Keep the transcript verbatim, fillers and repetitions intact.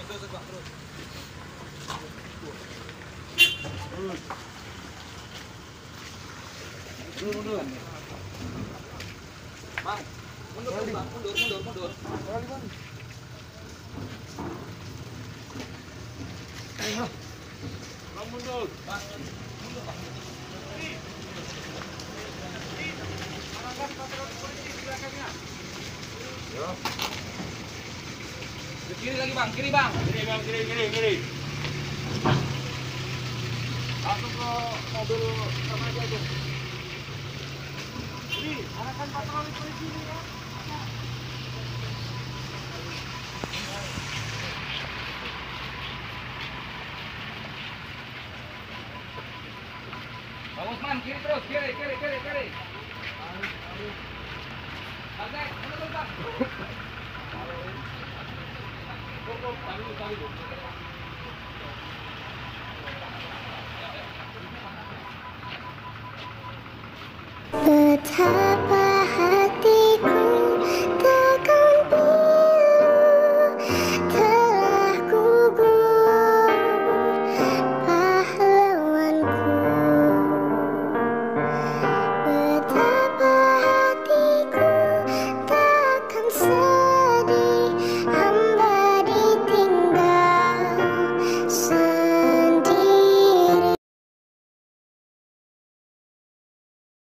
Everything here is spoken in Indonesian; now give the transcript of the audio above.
terus bang, terus. Mundur, mundur. Bang, mundur, bang, mundur, mundur, mundur. Kali bang. Ayo. Bang mundur, bang. Mundur, bang. Arahkan patroli polisi di belakangnya. Yo. Ke kiri lagi bang, kiri bang. Kiri bang, kiri, kiri, kiri. Langsung ke mobil sama aja tuh. Kiri, arahkan patroli polisi ini ya. Bang Usman, kiri terus, kiri, kiri, kiri, kiri. Bang, mundur terus bang. Cukup, tahu, tahu.